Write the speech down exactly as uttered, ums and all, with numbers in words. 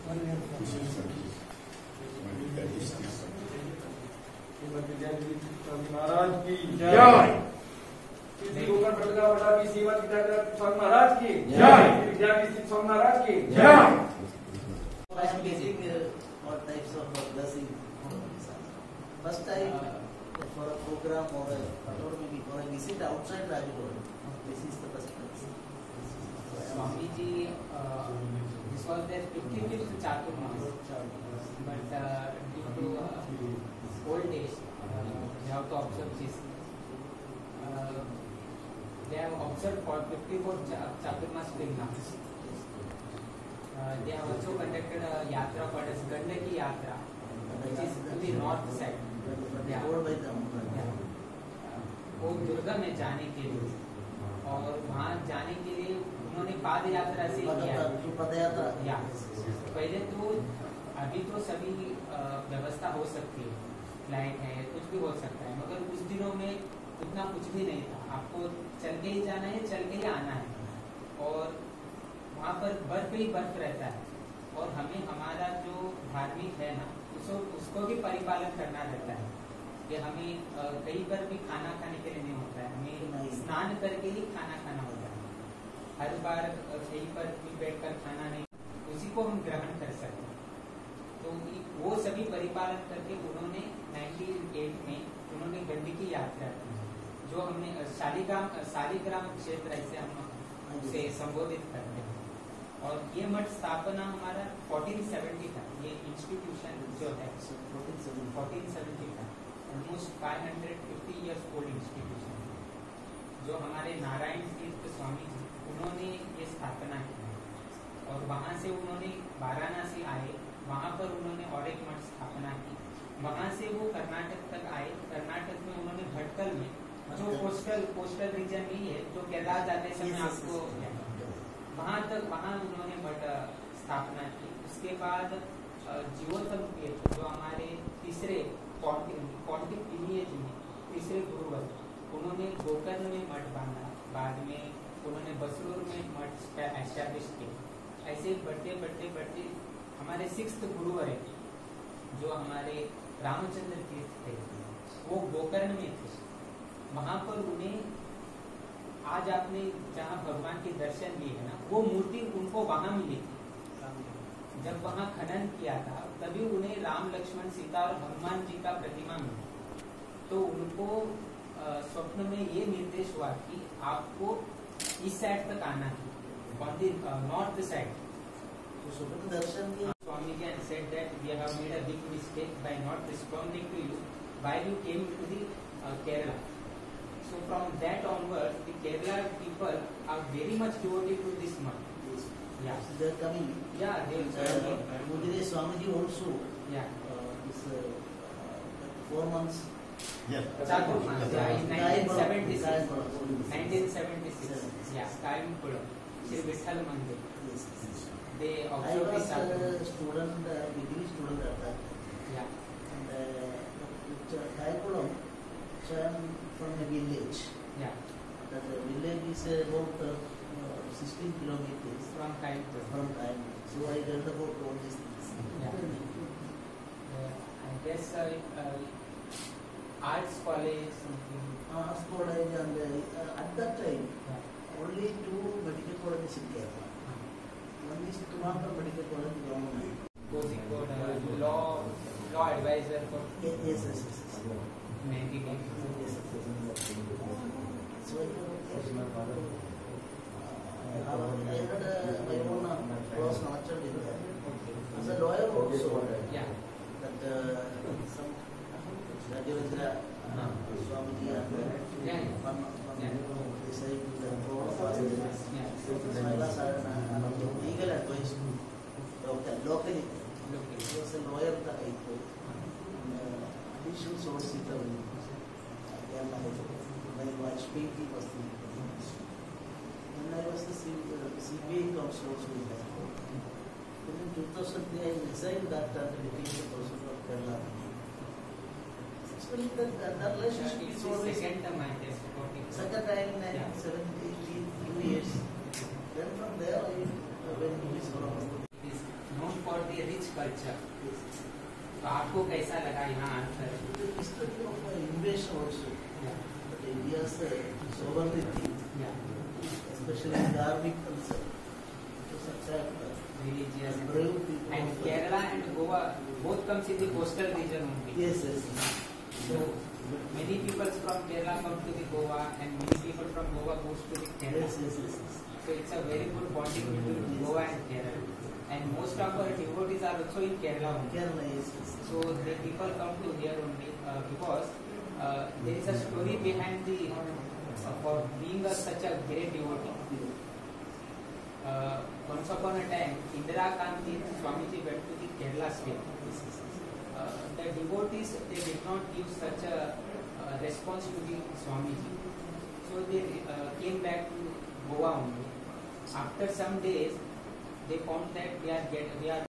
महाराज की जय। स्वामी महाराज की जय। स्वामी महाराज की जय। What types of blessing? First time for a program or a or maybe for a visit outside Rajkot. This is the first place. Swamiji, uh, this was their fifty-fifth Chaturmas, but uh, due to uh, old age, uh, they have to observe this. Uh, they have observed for fifty-four Chaturmas till now. Uh, they have also conducted a yatra called as Gandaki Yatra, which is to the north side. Yeah. Yeah. वो दुर्गम है जाने के लिए, और वहाँ जाने के लिए उन्होंने पाद यात्रा से किया। पदयात्रा। या पहले तो अभी तो सभी व्यवस्था हो सकती है, फ्लाइट है, कुछ भी हो सकता है, मगर उस दिनों में उतना कुछ भी नहीं था। आपको चल के ही जाना है, चल के ही आना है, और वहाँ पर बर्फ ही बर्फ रहता है, और हमें हमारा जो धार्मिक है ना, उसको उसको भी परिपालन करना रहता है कि हमें कहीं पर भी खाना खाने के लिए नहीं होता है, हमें स्नान करके ही खाना खाना होता है। हर बार कहीं पर भी बैठकर खाना नहीं, उसी को हम ग्रहण कर सकते हैं। तो वो सभी परिपालन करके उन्होंने नाइनटीन एट में उन्होंने गंडकी यात्रा की, जो हमने शालीग्राम शालीग्राम क्षेत्र ऐसे हम उसे संबोधित करते हैं। और ये मठ स्थापना हमारा फोर्टीन सेवेंटी था। ये इंस्टीट्यूशन जो है फोर्टीन सेवेंटी था, almost five hundred fifty years old institution, जो हमारे नारायण तीर्थ स्वामी जी उन्होंने ये स्थापना की। और वहाँ से उन्होंने वाराणसी आए, वहाँ पर उन्होंने और एक मठ स्थापना की। वहाँ से वो कर्नाटक तक आए। कर्नाटक में उन्होंने भटकल में, जो कोस्टल कोस्टल रीजन ही है, जो केरला जाते समय आपको वहाँ तक, वहाँ उन्होंने मठ स्थापना की। उसके बाद जीवोत्तम तीर्थ, जो हमारे तीसरे कॉन्टिक लिनिएज में तीसरे गुरुवर, उन्होंने गोकर्ण में मठ बांधा। बाद में उन्होंने बसरूर में मठ एस्टैब्लिश किए। ऐसे बढ़ते बढ़ते बढ़ते हमारे सिक्स्थ गुरुवर है, जो हमारे रामचंद्र तीर्थ थे, वो गोकर्ण में थे। वहाँ पर उन्हें, आज आपने जहाँ भगवान के दर्शन लिए है ना, वो मूर्ति उनको वहाँ मिली थी। जब वहाँ खनन किया था, तभी उन्हें राम लक्ष्मण सीता और हनुमान जी का प्रतिमा मिली। तो उनको स्वप्न में ये निर्देश हुआ कि आपको इस साइड तक आना है, नॉर्थ साइड। तो स्वप्न दर्शन किया। Swami ji said that we have made a big mistake by not responding to you while you came to the uh, Kerala. So from that onwards, the Kerala people are very much devoted to this month. Yes. Yeah. So they are coming. Yeah, they are coming. Mudire Swamiji also. Yeah. Uh, is uh, four months. Yeah. Chaturmas. Yeah, in nineteen seventy-six. nineteen seventy-six. Yeah, Kaimkulam, Shri Vitthal Mandir. Yes. They I observe was this. a student, uh, degree student at that. Yeah. And uh, with uh, Kaimkulam, so I am from a village. Yeah. That uh, village is uh, about uh, uh, sixteen kilometers From Kaimkulam. from Kaim. So I heard about all these things. Yeah. Uh, I guess uh, uh, arts college something. Arts college and uh, at that time Yeah. only two medical colleges in Kerala. One is Tumaka Medical College, government. Kozhikode, uh, law law advisor for Yes, yes, yes. yes. ninety days. Yes, yes, yes. So I uh, I had uh, my own uh, close nurture with that. As a lawyer also, Yeah. that uh, some Rajavendra uh, Swamiji and uh, Yeah. one, one Yeah. decided to the board of Rajavendra. Yeah. So I was uh, legal advice to doctor locally. Okay. He was a lawyer at the High Court. Additional source in the again my Vajpayee was the when I was the C B I counsel also in High Court. Then in two thousand three I resigned that and became the person of Kerala. Actually that, that, that relationship It's is the always second time I guess reporting. second time in Yeah. seventy, eighty, few years. Then from there I went to this one. It is known for the culture. तो आपको कैसा लगा यहाँ आकर? The history of uh, invasion also. Yeah. But India's uh, sovereignty, Yeah. especially Dharmic culture, to such a uh, Religious. brave people. And of- Kerala and Goa both comes in the coastal region only. Yes, yes. So many people from Kerala come to the Goa, and many people from Goa goes to the Kerala. Yes, yes, yes, yes. So it's a very good bonding between Yes. Goa and Kerala. And most of our devotees are also in Kerala only. Kerala, yes, yes. So the people come to here only uh, because uh, there is a story behind the uh, for being a, such a great devotee. Uh, once upon a time, Indira Gandhi and Swamiji went to the Kerala state. Uh, the devotees, they did not give such a uh, response to the Swamiji. So they uh, came back to Goa only. After some days, they found that they are get, they are